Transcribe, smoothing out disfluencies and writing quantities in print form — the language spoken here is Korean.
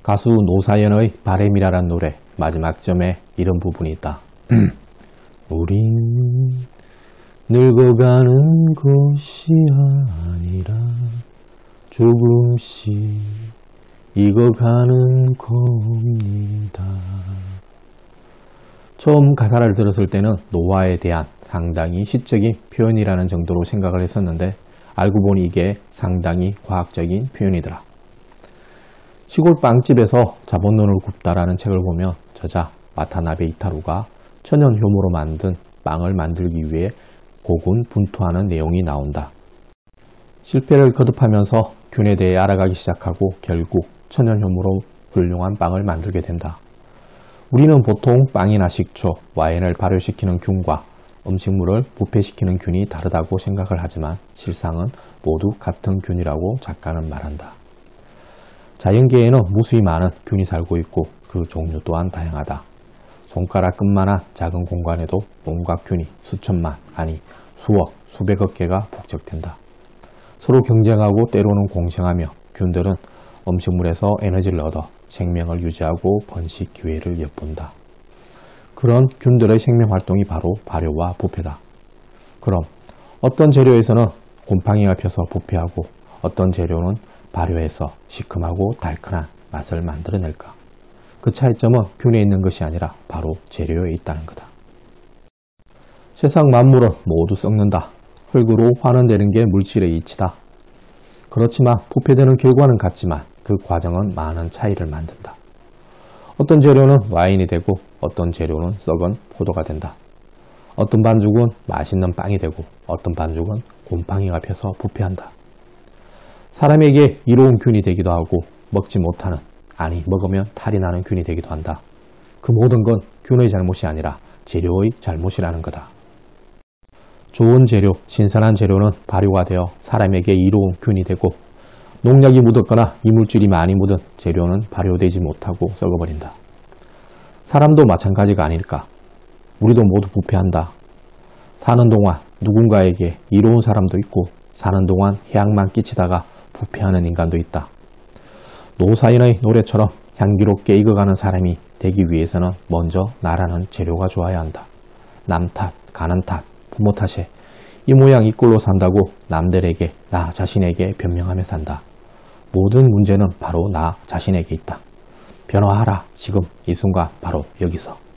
가수 노사연의 바램이라는 노래 마지막 점에 이런 부분이 있다. 우린 늙어가는 것이 아니라 조금씩 익어가는 겁니다. 처음 가사를 들었을 때는 노화에 대한 상당히 시적인 표현이라는 정도로 생각을 했었는데 알고 보니 이게 상당히 과학적인 표현이더라. 시골 빵집에서 자본론을 굽다라는 책을 보면 저자 와타나베 이타루가 천연 효모로 만든 빵을 만들기 위해 고군분투하는 내용이 나온다. 실패를 거듭하면서 균에 대해 알아가기 시작하고 결국 천연 효모로 훌륭한 빵을 만들게 된다. 우리는 보통 빵이나 식초, 와인을 발효시키는 균과 음식물을 부패시키는 균이 다르다고 생각을 하지만 실상은 모두 같은 균이라고 작가는 말한다. 자연계에는 무수히 많은 균이 살고 있고 그 종류 또한 다양하다. 손가락 끝만한 작은 공간에도 온갖 균이 수천만, 아니 수억, 수백억 개가 북적된다. 서로 경쟁하고 때로는 공생하며 균들은 음식물에서 에너지를 얻어 생명을 유지하고 번식 기회를 엿본다. 그런 균들의 생명활동이 바로 발효와 부패다. 그럼 어떤 재료에서는 곰팡이가 펴서 부패하고 어떤 재료는 발효해서 시큼하고 달큰한 맛을 만들어낼까? 그 차이점은 균에 있는 것이 아니라 바로 재료에 있다는 거다. 세상 만물은 모두 썩는다. 흙으로 환원되는 게 물질의 이치다. 그렇지만 부패되는 결과는 같지만 그 과정은 많은 차이를 만든다. 어떤 재료는 와인이 되고 어떤 재료는 썩은 포도가 된다. 어떤 반죽은 맛있는 빵이 되고 어떤 반죽은 곰팡이가 펴서 부패한다. 사람에게 이로운 균이 되기도 하고 먹지 못하는, 아니 먹으면 탈이 나는 균이 되기도 한다. 그 모든 건 균의 잘못이 아니라 재료의 잘못이라는 거다. 좋은 재료, 신선한 재료는 발효가 되어 사람에게 이로운 균이 되고 농약이 묻었거나 이물질이 많이 묻은 재료는 발효되지 못하고 썩어버린다. 사람도 마찬가지가 아닐까? 우리도 모두 부패한다. 사는 동안 누군가에게 이로운 사람도 있고 사는 동안 해악만 끼치다가 부패하는 인간도 있다. 노사연의 노래처럼 향기롭게 익어가는 사람이 되기 위해서는 먼저 나라는 재료가 좋아야 한다. 남 탓, 가는 탓, 부모 탓에 이 모양 이 꼴로 산다고 남들에게, 나 자신에게 변명하며 산다. 모든 문제는 바로 나 자신에게 있다. 변화하라. 지금 이 순간 바로 여기서.